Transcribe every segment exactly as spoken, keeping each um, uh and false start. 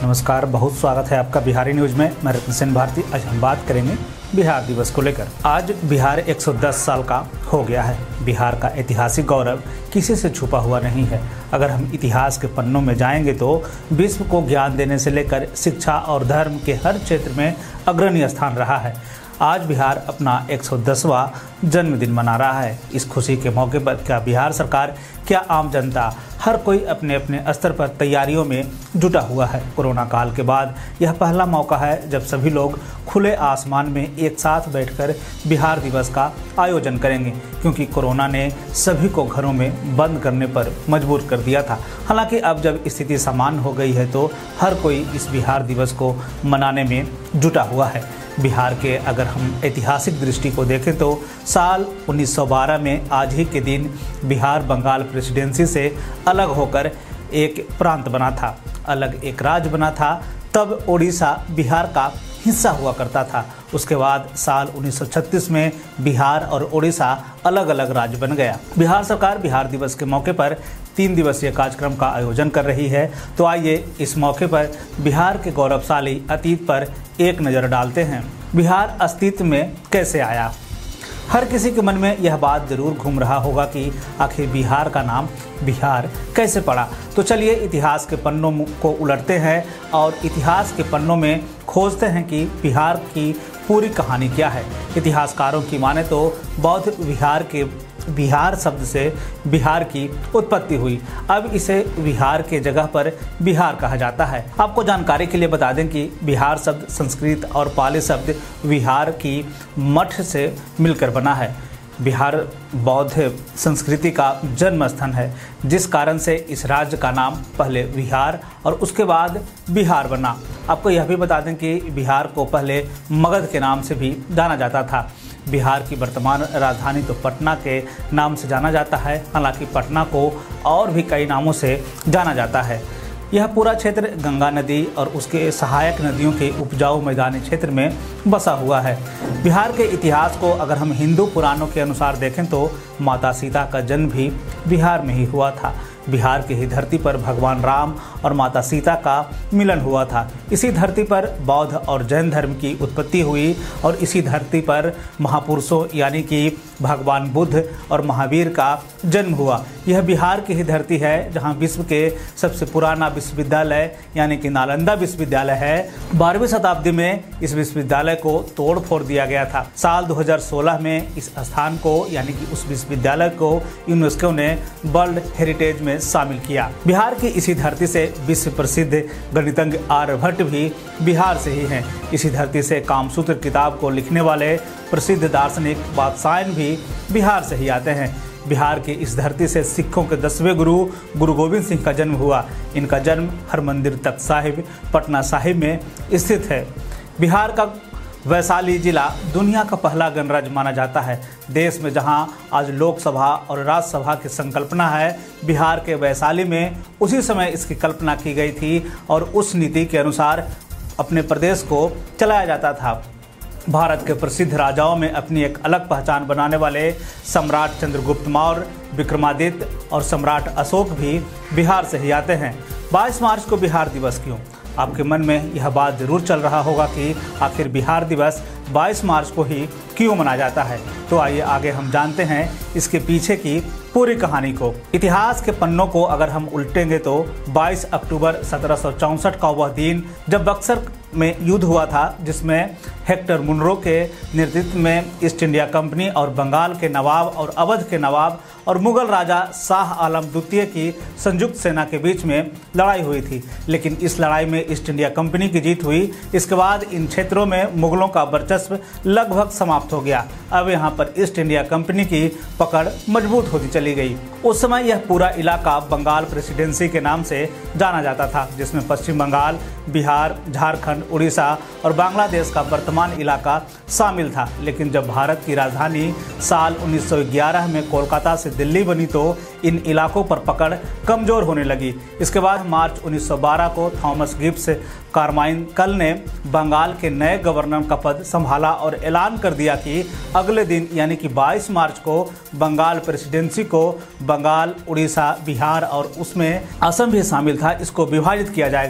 नमस्कार, बहुत स्वागत है आपका बिहारी न्यूज में। मैं रत्न सेन भारती। आज हम बात करेंगे बिहार दिवस को लेकर। आज बिहार एक सौ दस साल का हो गया है। बिहार का ऐतिहासिक गौरव किसी से छुपा हुआ नहीं है। अगर हम इतिहास के पन्नों में जाएंगे तो विश्व को ज्ञान देने से लेकर शिक्षा और धर्म के हर क्षेत्र में अग्रणी स्थान रहा है। आज बिहार अपना एक सौ दसवां जन्मदिन मना रहा है। इस खुशी के मौके पर क्या बिहार सरकार, क्या आम जनता, हर कोई अपने अपने स्तर पर तैयारियों में जुटा हुआ है। कोरोना काल के बाद यह पहला मौका है जब सभी लोग खुले आसमान में एक साथ बैठकर बिहार दिवस का आयोजन करेंगे, क्योंकि कोरोना ने सभी को घरों में बंद करने पर मजबूर कर दिया था। हालांकि अब जब स्थिति सामान्य हो गई है तो हर कोई इस बिहार दिवस को मनाने में जुटा हुआ है। बिहार के अगर हम ऐतिहासिक दृष्टि को देखें तो साल उन्नीस सौ बारह में आज ही के दिन बिहार बंगाल प्रेसिडेंसी से अलग होकर एक प्रांत बना था, अलग एक राज्य बना था। तब ओडिशा बिहार का हिस्सा हुआ करता था। उसके बाद साल उन्नीस सौ छत्तीस में बिहार और ओडिशा अलग अलग राज्य बन गया। बिहार सरकार बिहार दिवस के मौके पर तीन दिवसीय कार्यक्रम का आयोजन कर रही है। तो आइए इस मौके पर बिहार के गौरवशाली अतीत पर एक नज़र डालते हैं। बिहार अस्तित्व में कैसे आया? हर किसी के मन में यह बात जरूर घूम रहा होगा कि आखिर बिहार का नाम बिहार कैसे पड़ा। तो चलिए इतिहास के पन्नों को उलटते हैं और इतिहास के पन्नों में खोजते हैं कि बिहार की पूरी कहानी क्या है। इतिहासकारों की माने तो बौद्ध विहार के बिहार शब्द से बिहार की उत्पत्ति हुई। अब इसे बिहार के जगह पर बिहार कहा जाता है। आपको जानकारी के लिए बता दें कि बिहार शब्द संस्कृत और पाली शब्द विहार की मठ से मिलकर बना है। बिहार बौद्ध संस्कृति का जन्म स्थान है, जिस कारण से इस राज्य का नाम पहले बिहार और उसके बाद बिहार बना। आपको यह भी बता दें कि बिहार को पहले मगध के नाम से भी जाना जाता था। बिहार की वर्तमान राजधानी तो पटना के नाम से जाना जाता है। हालांकि पटना को और भी कई नामों से जाना जाता है। यह पूरा क्षेत्र गंगा नदी और उसके सहायक नदियों के उपजाऊ मैदानी क्षेत्र में बसा हुआ है। बिहार के इतिहास को अगर हम हिंदू पुराणों के अनुसार देखें तो माता सीता का जन्म भी बिहार में ही हुआ था। बिहार की ही धरती पर भगवान राम और माता सीता का मिलन हुआ था। इसी धरती पर बौद्ध और जैन धर्म की उत्पत्ति हुई और इसी धरती पर महापुरुषों यानी कि भगवान बुद्ध और महावीर का जन्म हुआ। यह बिहार की ही धरती है जहां विश्व के सबसे पुराना विश्वविद्यालय यानी कि नालंदा विश्वविद्यालय है। बारहवीं शताब्दी में इस विश्वविद्यालय को तोड़ फोड़ दिया गया था। साल दो हज़ार सोलह में इस स्थान को यानी कि उस विश्वविद्यालय को यूनेस्को ने वर्ल्ड हेरिटेज में शामिल किया। बिहार की इसी धरती से विश्व प्रसिद्ध गणितज्ञ आर्यभट्ट भी बिहार से ही हैं। इसी धरती से कामसूत्र किताब को लिखने वाले प्रसिद्ध दार्शनिक वात्स्यायन भी बिहार से ही आते हैं। बिहार की इस धरती से सिखों के दसवें गुरु गुरु गोविंद सिंह का जन्म हुआ। इनका जन्म हरमंदिर तख्त साहिब पटना साहिब में स्थित है। बिहार का वैशाली जिला दुनिया का पहला गणराज्य माना जाता है। देश में जहां आज लोकसभा और राज्यसभा की संकल्पना है, बिहार के वैशाली में उसी समय इसकी कल्पना की गई थी और उस नीति के अनुसार अपने प्रदेश को चलाया जाता था। भारत के प्रसिद्ध राजाओं में अपनी एक अलग पहचान बनाने वाले सम्राट चंद्रगुप्त मौर्य, विक्रमादित्य और सम्राट अशोक भी बिहार से ही आते हैं। बाईस मार्च को बिहार दिवस क्यों? आपके मन में यह बात जरूर चल रहा होगा कि आखिर बिहार दिवस बाईस मार्च को ही क्यों मनाया जाता है। तो आइए आगे हम जानते हैं इसके पीछे की पूरी कहानी को। इतिहास के पन्नों को अगर हम उल्टेंगे तो बाईस अक्टूबर सत्रह सौ चौंसठ का वह दिन जब बक्सर में युद्ध हुआ था, जिसमें हेक्टर मुनरो के नेतृत्व में ईस्ट इंडिया कंपनी और बंगाल के नवाब और अवध के नवाब और मुगल राजा शाह आलम द्वितीय की संयुक्त सेना के बीच में लड़ाई हुई थी। लेकिन इस लड़ाई में ईस्ट इंडिया कंपनी की जीत हुई। इसके बाद इन क्षेत्रों में मुगलों का वर्चस्व लगभग समाप्त हो गया। अब यहाँ पर ईस्ट इंडिया कंपनी की पकड़ मजबूत होती चली गई। उस समय यह पूरा इलाका बंगाल प्रेसिडेंसी के नाम से जाना जाता था, जिसमें पश्चिम बंगाल, बिहार, झारखंड, उड़ीसा और बांग्लादेश का वर्तमान इलाका शामिल था। लेकिन जब भारत की राजधानी साल उन्नीस सौ ग्यारह में कोलकाता से दिल्ली बनी तो इन इलाकों पर पकड़ कमजोर होने लगी। इसके बाद मार्च उन्नीस सौ बारह को थॉमस गिब्स कारमाइकल ने बंगाल के नए गवर्नर का पद संभाला और ऐलान कर दिया कि अगले दिन यानी कि बाईस मार्च को बंगाल प्रेसिडेंसी को बंगाल, उड़ीसा, बिहार और उसमें असम भी शामिल था, इसको विभाजित किया जाएगा।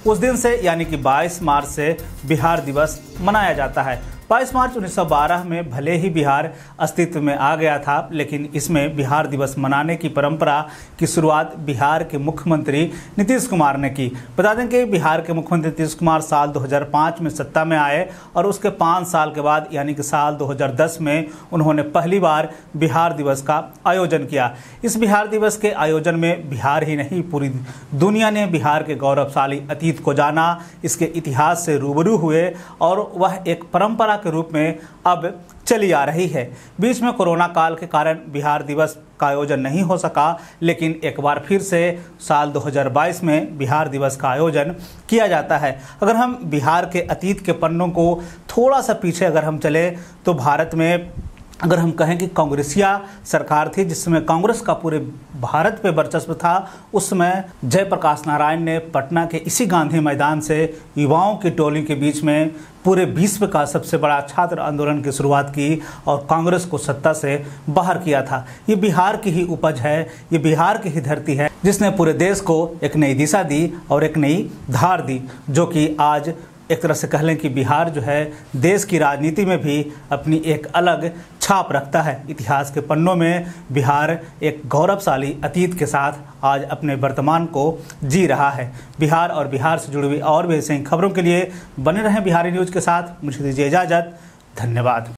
उस दिन से यानी कि बाईस मार्च से बिहार दिवस मनाया जाता है। बाईस मार्च उन्नीस सौ बारह में भले ही बिहार अस्तित्व में आ गया था, लेकिन इसमें बिहार दिवस मनाने की परंपरा की शुरुआत बिहार के मुख्यमंत्री नीतीश कुमार ने की। बता दें कि बिहार के मुख्यमंत्री नीतीश कुमार साल दो हज़ार पाँच में सत्ता में आए और उसके पाँच साल के बाद यानी कि साल दो हज़ार दस में उन्होंने पहली बार बिहार दिवस का आयोजन किया। इस बिहार दिवस के आयोजन में बिहार ही नहीं पूरी दुनिया ने बिहार के गौरवशाली अतीत को जाना, इसके इतिहास से रूबरू हुए और वह एक परंपरा के रूप में अब चली आ रही है। बीच में कोरोना काल के कारण बिहार दिवस का आयोजन नहीं हो सका, लेकिन एक बार फिर से साल दो हज़ार बाईस में बिहार दिवस का आयोजन किया जाता है। अगर हम बिहार के अतीत के पन्नों को थोड़ा सा पीछे अगर हम चले तो भारत में अगर हम कहें कि कांग्रेसिया सरकार थी जिसमें कांग्रेस का पूरे भारत पे वर्चस्व था, उस समय जयप्रकाश नारायण ने पटना के इसी गांधी मैदान से युवाओं की टोली के बीच में पूरे विश्व का सबसे बड़ा छात्र आंदोलन की शुरुआत की और कांग्रेस को सत्ता से बाहर किया था। ये बिहार की ही उपज है, ये बिहार की ही धरती है जिसने पूरे देश को एक नई दिशा दी और एक नई धार दी, जो कि आज एक तरह से कह लें कि बिहार जो है देश की राजनीति में भी अपनी एक अलग छाप रखता है। इतिहास के पन्नों में बिहार एक गौरवशाली अतीत के साथ आज अपने वर्तमान को जी रहा है। बिहार और बिहार से जुड़ी हुई और भी ऐसी खबरों के लिए बने रहें बिहारी न्यूज़ के साथ। मुझे दीजिए इजाज़त। धन्यवाद।